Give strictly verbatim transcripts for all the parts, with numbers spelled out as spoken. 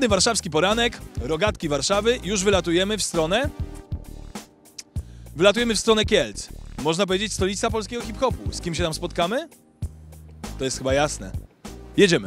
Ładny warszawski poranek, rogatki Warszawy, już wylatujemy w stronę... Wylatujemy w stronę Kielc. Można powiedzieć stolica polskiego hip-hopu. Z kim się tam spotkamy? To jest chyba jasne. Jedziemy.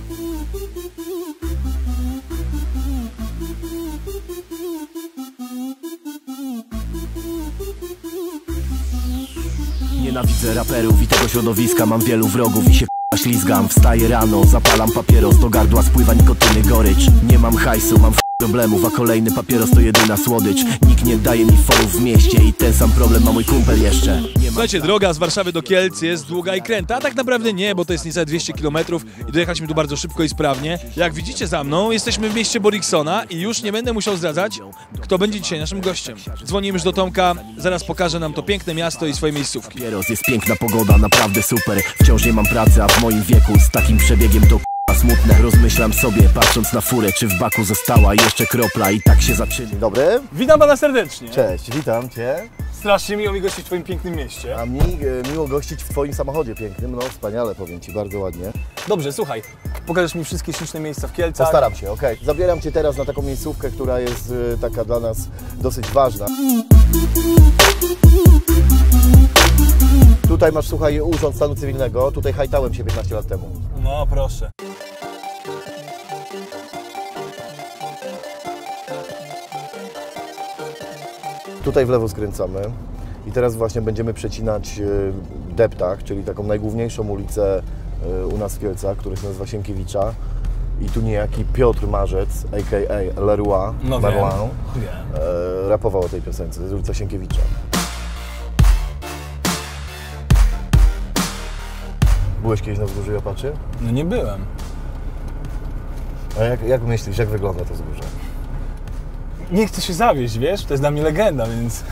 Nienawidzę raperów i tego środowiska, mam wielu wrogów i się k***a ślizgam. Wstaję rano, zapalam papieros, do gardła spływa nikotyny gorycz. Nie mam hajsu, mam f*** problemów, a kolejny papieros to jedyna słodycz. Nikt nie daje mi forów w mieście i ten sam problem ma mój kumpel jeszcze. Słuchajcie, droga z Warszawy do Kielc jest długa i kręta, a tak naprawdę nie, bo to jest niecałe dwieście kilometrów i dojechaliśmy tu bardzo szybko i sprawnie. Jak widzicie za mną, jesteśmy w mieście Boriksona i już nie będę musiał zdradzać, kto będzie dzisiaj naszym gościem. Dzwonimy już do Tomka, zaraz pokaże nam to piękne miasto i swoje miejscówki. Papieros, jest piękna pogoda, naprawdę super. Wciąż nie mam pracy, a w moim wieku z takim przebiegiem to k***a smutne. Rozmyślam sobie, patrząc na furę, czy w baku została jeszcze kropla i tak się zaczyna. Dzień dobry. Witam pana serdecznie. Cześć, witam cię. Strasznie miło mi gościć w twoim pięknym mieście. A mi e, miło gościć w twoim samochodzie pięknym, no wspaniale, powiem ci, bardzo ładnie. Dobrze, słuchaj, pokażesz mi wszystkie śliczne miejsca w Kielcach. Postaram się, okej. Okay. Zabieram cię teraz na taką miejscówkę, która jest e, taka dla nas dosyć ważna. Tutaj masz, słuchaj, Urząd Stanu Cywilnego, tutaj hajtałem się piętnaście lat temu. No proszę. Tutaj w lewo skręcamy i teraz właśnie będziemy przecinać Deptak, czyli taką najgłówniejszą ulicę u nas w Kielcach, która się nazywa Sienkiewicza. I tu niejaki Piotr Marzec, a k a. Leroy, no Merlin, wiem. e, rapował o tej piosence, to jest ulica Sienkiewicza. Byłeś kiedyś na wzgórzu Japaczy? No nie byłem. A jak, jak myślisz, jak wygląda to wzgórze? Nie chcę się zawieść, wiesz? To jest dla mnie legenda, więc...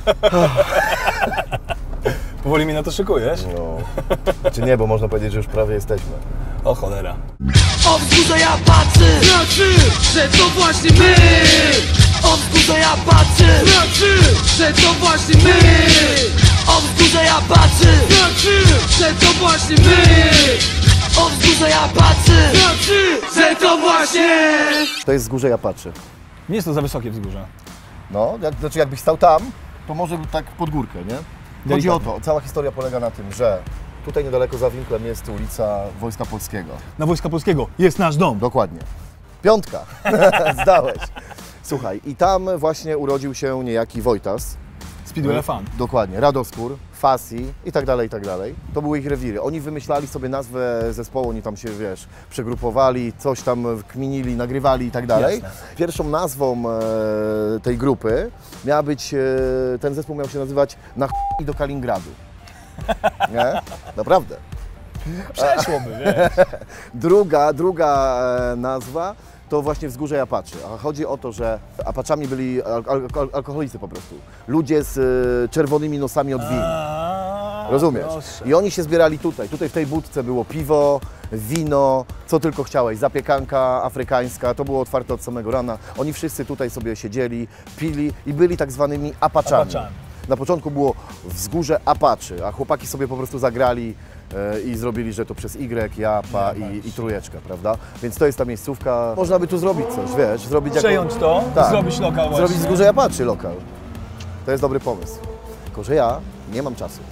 Powoli mnie na to szykujesz? No. Czy nie, bo można powiedzieć, że już prawie jesteśmy. O cholera. O wzgórze Japaczy znaczy, że to właśnie my. O wzgórze Japaczy znaczy, że to właśnie my. O wzgórze Japaczy znaczy, że to właśnie my. O wzgórze Japaczy znaczy, że to właśnie. To jest wzgórze Japaczy. Nie jest to za wysokie wzgórze. No, jak, znaczy jakbyś stał tam, to może tak pod górkę, nie? Chodzi o to, cała historia polega na tym, że tutaj niedaleko za winklem jest ulica Wojska Polskiego. Na Wojska Polskiego jest nasz dom. Dokładnie. Piątka. Zdałeś. Słuchaj, i tam właśnie urodził się niejaki Wojtas. Speedway Fan. Dokładnie. Radoskór, Fasi i tak dalej, i tak dalej. To były ich rewiry. Oni wymyślali sobie nazwę zespołu, oni tam się, wiesz, przegrupowali, coś tam kminili, nagrywali i tak dalej. Jasne. Pierwszą nazwą e, tej grupy miała być, e, ten zespół miał się nazywać Na ch... do Kaliningradu. Nie? Naprawdę. Przeszłoby, wiesz. Druga, druga e, nazwa to właśnie Wzgórze Japaczy. A chodzi o to, że Apaczami byli al al alkoholicy po prostu. Ludzie z e, czerwonymi nosami od win. Rozumiesz? Proszę. I oni się zbierali tutaj. Tutaj w tej budce było piwo, wino, co tylko chciałeś. Zapiekanka afrykańska, to było otwarte od samego rana. Oni wszyscy tutaj sobie siedzieli, pili i byli tak zwanymi Apaczami. Apaczami. Na początku było Wzgórze Apaczy, a chłopaki sobie po prostu zagrali e, i zrobili, że to przez Y, Japa i, i trójeczka, prawda? Więc to jest ta miejscówka. Można by tu zrobić coś, wiesz, zrobić Przejąć jako... to, tak. zrobić lokal właśnie. Zrobić Wzgórze Japaczy lokal. To jest dobry pomysł. Tylko że ja nie mam czasu.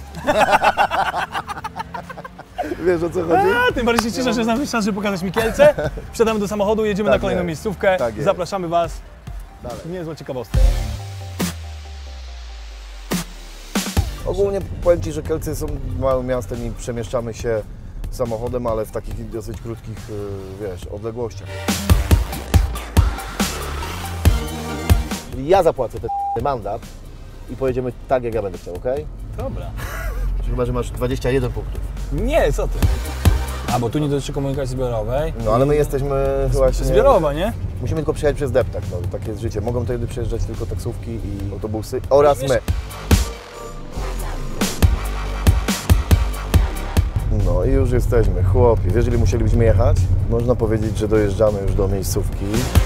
Wiesz, o co chodzi? A, tym bardziej się cieszę, że znaleźć czas, żeby pokazać mi Kielce. Wsiadamy do samochodu, jedziemy Tak na kolejną jest. miejscówkę. Tak jest. Zapraszamy Was. Dalej. Niezła ciekawostka. Ogólnie powiem Ci, że Kielce są małym miastem i przemieszczamy się samochodem, ale w takich dosyć krótkich, wiesz, odległościach. Ja zapłacę ten mandat i pojedziemy tak, jak ja będę chciał, ok? Dobra. Chyba, że masz dwadzieścia jeden punktów. Nie, co ty? A, bo tu nie dotyczy komunikacji zbiorowej. No ale my jesteśmy właśnie... Zbiorowa, nie? Musimy tylko przejechać przez Deptak, no takie jest życie. Mogą tutaj przejeżdżać tylko taksówki i autobusy oraz my. No i już jesteśmy, chłopi. Wiesz, ile musielibyśmy jechać? Można powiedzieć, że dojeżdżamy już do miejscówki.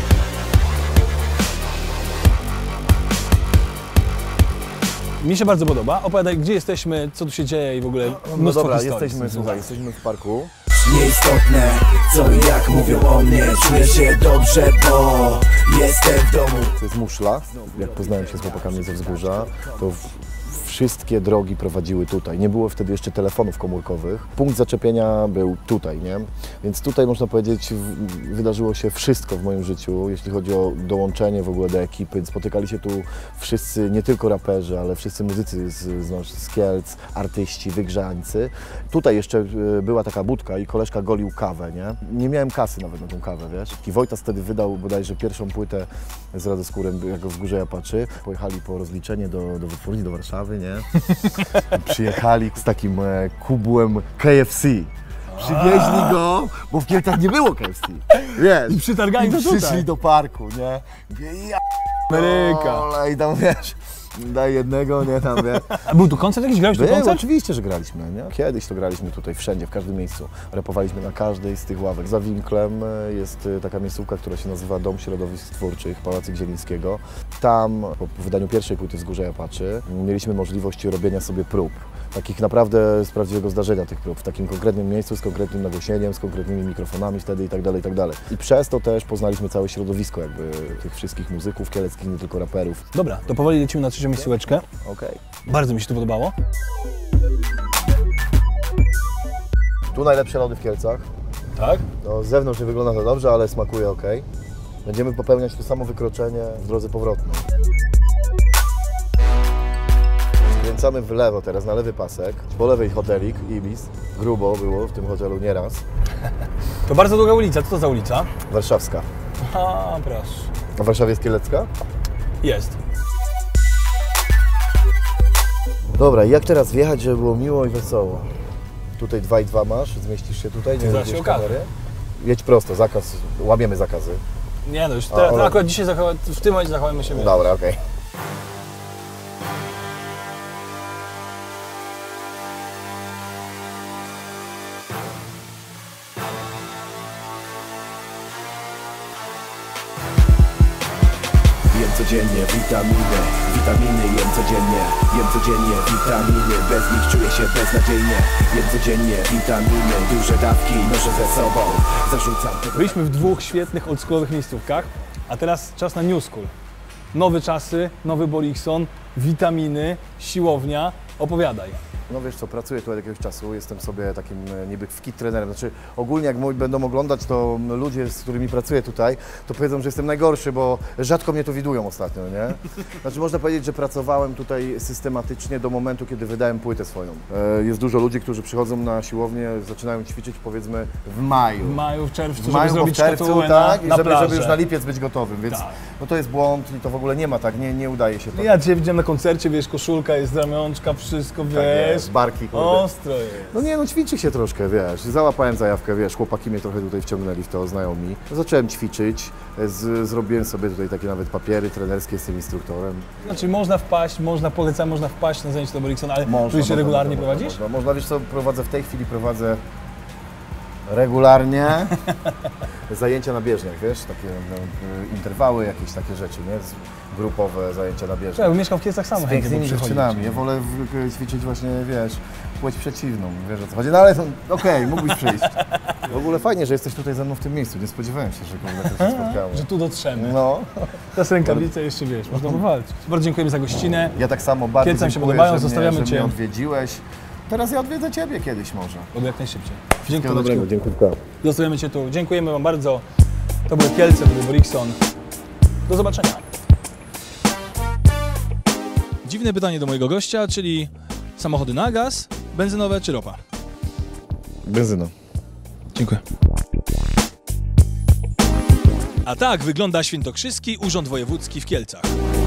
Mi się bardzo podoba. Opowiadaj, gdzie jesteśmy, co tu się dzieje i w ogóle mnóstwo No dobra, historii. jesteśmy, słuchaj, jesteśmy w parku. Nieistotne, co i jak mówią o mnie. Czuję się dobrze, bo jestem w domu. To jest muszla. Jak poznałem się z chłopakami ze Wzgórza, to w, wszystkie drogi prowadziły tutaj. Nie było wtedy jeszcze telefonów komórkowych. Punkt zaczepienia był tutaj, nie? Więc tutaj można powiedzieć, w, wydarzyło się wszystko w moim życiu, jeśli chodzi o dołączenie w ogóle do ekipy. Spotykali się tu wszyscy, nie tylko raperzy, ale wszyscy muzycy z, z, z Kielc, artyści, wygrzańcy. Tutaj jeszcze y, była taka budka i koleżka golił kawę, nie? Nie miałem kasy nawet na tą kawę, wiesz? I Wojtas wtedy wydał bodajże pierwszą płytę z Radoskórem, jako Wzgórze Japaczy. Pojechali po rozliczenie do, do wytwórni, do Warszawy, nie? I przyjechali z takim e, kubłem K F C. Przywieźli go, bo w Kielcach nie było K F C. Wiesz? I przytargali go tutaj. Przyszli do parku, nie? Mówię, ja Ameryka. ole, i tam wiesz, daj jednego, nie tam, wiesz. A był tu koncert jakiś? Grałeś tu Był, koncert? oczywiście, że graliśmy, nie? Kiedyś to graliśmy tutaj, wszędzie, w każdym miejscu. Rapowaliśmy na każdej z tych ławek. Za winklem jest taka miejscówka, która się nazywa Dom Środowisk Twórczych Pałacyk Zielińskiego. Tam po wydaniu pierwszej płyty Wzgórza Japaczy mieliśmy możliwość robienia sobie prób. Takich naprawdę z prawdziwego zdarzenia tych prób, w takim konkretnym miejscu, z konkretnym nagłośnieniem, z konkretnymi mikrofonami wtedy i tak dalej, i tak dalej. I przez to też poznaliśmy całe środowisko jakby tych wszystkich muzyków kieleckich, nie tylko raperów. Dobra, to powoli lecimy na trzecią miejscóweczkę. Okej. Bardzo mi się to podobało. Tu najlepsze lody w Kielcach. Tak? No, z zewnątrz nie wygląda to dobrze, ale smakuje ok. Będziemy popełniać to samo wykroczenie w drodze powrotnej. Skręcamy w lewo teraz, na lewy pasek. Po lewej hotelik, Ibis. Grubo było w tym hotelu nieraz. To bardzo długa ulica. Co to za ulica? Warszawska. A, proszę. A w Warszawie jest Kielecka? Jest. Dobra, jak teraz wjechać, żeby było miło i wesoło? Tutaj dwa i dwa masz, zmieścisz się tutaj, nie zaraz się widzisz okaże. kamery. Jedź prosto, zakaz, łamiemy zakazy. Nie no, już A, teraz, ona- akurat dzisiaj zachowa, w tym momencie zachowajmy się. Dobra, okej. Jem codziennie witaminy, witaminy jem codziennie, jem codziennie witaminy, bez nich czuję się beznadziejnie. Jem codziennie witaminy, duże dawki noszę ze sobą, zarzucam tego. Byliśmy w dwóch świetnych oldschoolowych miejscówkach, a teraz czas na New School. Nowe czasy, nowy Borikson, witaminy, siłownia. Opowiadaj. No wiesz co, pracuję tu od jakiegoś czasu, jestem sobie takim e, niby fit trenerem. Znaczy ogólnie jak moi będą oglądać, to ludzie, z którymi pracuję tutaj, to powiedzą, że jestem najgorszy, bo rzadko mnie tu widują ostatnio, nie? Znaczy można powiedzieć, że pracowałem tutaj systematycznie do momentu, kiedy wydałem płytę swoją. E, jest dużo ludzi, którzy przychodzą na siłownię, zaczynają ćwiczyć powiedzmy w maju. W maju, w czerwcu, W żeby maju, bo w zrobić czerwcu, tatuę tak, na, i na żeby, plażę. żeby już na lipiec być gotowym, więc Tak. no to jest błąd i to w ogóle nie ma tak, nie, nie udaje się to. Ja Cię widziałem na koncercie, wiesz, koszulka, jest ramionczka, wszystko, wiesz. jest, barki, kurde. Ostro jest. No nie, no ćwiczy się troszkę, wiesz, załapałem zajawkę, wiesz, chłopaki mnie trochę tutaj wciągnęli w to, znajomi. Zacząłem ćwiczyć, z, zrobiłem sobie tutaj takie nawet papiery trenerskie z tym instruktorem. Znaczy można wpaść, można polecam, można wpaść na zajęcie do Boriksona, ale Można, tu się można, regularnie można, prowadzisz? Można, można, wiesz co, prowadzę w tej chwili, prowadzę regularnie zajęcia na bieżniach, wiesz, takie no, interwały, jakieś takie rzeczy, nie, Z- grupowe zajęcia na bieżniach. Ja mieszkam w Kielcach sam Z chętnie pięknymi bym przychodził. dziewczynami. Ja wolę w- ćwiczyć właśnie, wiesz, płeć przeciwną, wiesz o co chodzi. No ale to okej, mógłbyś przyjść. W ogóle fajnie, że jesteś tutaj ze mną w tym miejscu. Nie spodziewałem się, że kurde, to się spotkamy. Że tu dotrzemy. No, Teraz rękawice jeszcze, wiesz, można powalczyć. Bardzo dziękujemy za gościnę. ja tak samo bardzo Kielcom się dziękuję, podobają, że zostawiamy mnie, że Cię. mnie odwiedziłeś. Teraz ja odwiedzę Ciebie kiedyś może. Oby jak najszybciej. Wszystkiego dobrego, Dziękuję. dziękuję. Zostawiamy Cię tu. Dziękujemy Wam bardzo. To były Kielce, to był Borikson. Do zobaczenia. Dziwne pytanie do mojego gościa, czyli samochody na gaz, benzynowe czy ropa? Benzyna. Dziękuję. A tak wygląda Świętokrzyski Urząd Wojewódzki w Kielcach.